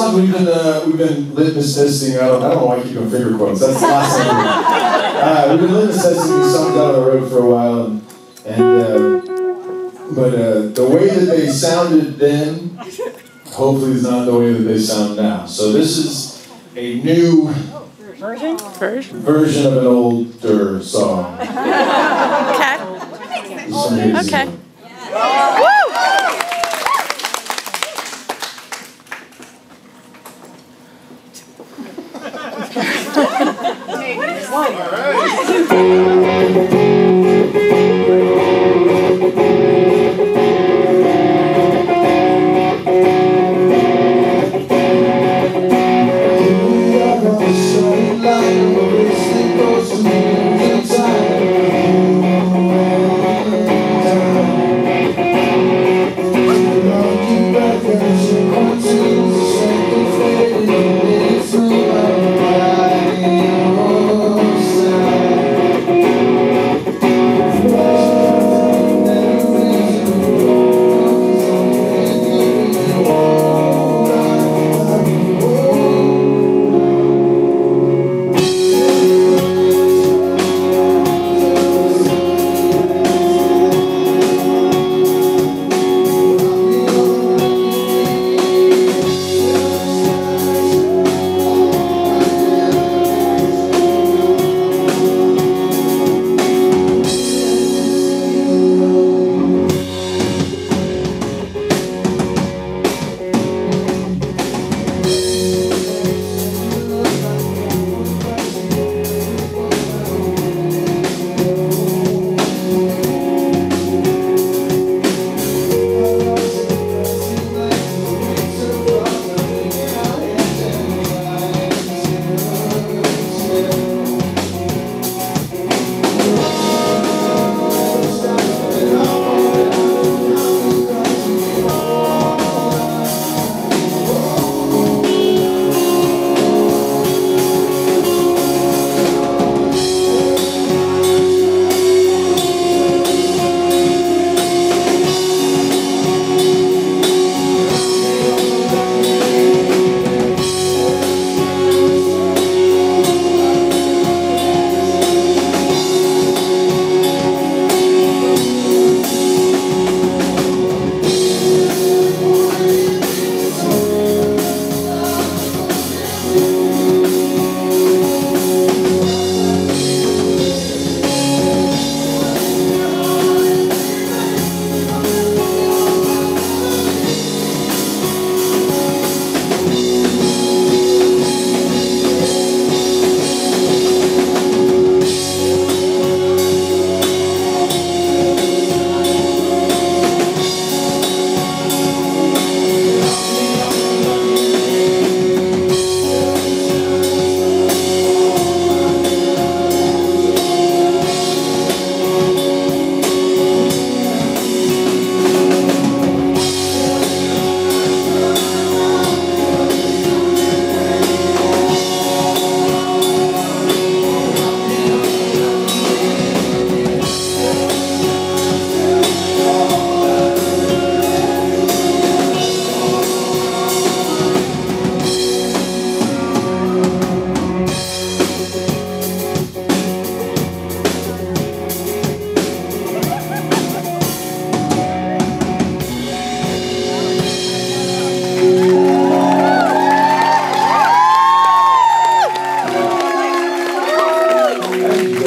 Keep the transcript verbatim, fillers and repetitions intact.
song we've been uh, we've been litmus testing. I don't, I don't know why I keep doing finger quotes. That's the last thing. Uh, we've been litmus testing these songs out on the road for a while, and, and uh, but uh, the way that they sounded then, hopefully, is not the way that they sound now. So this is a new version version version of an older song. Okay. Okay. Woo! All right.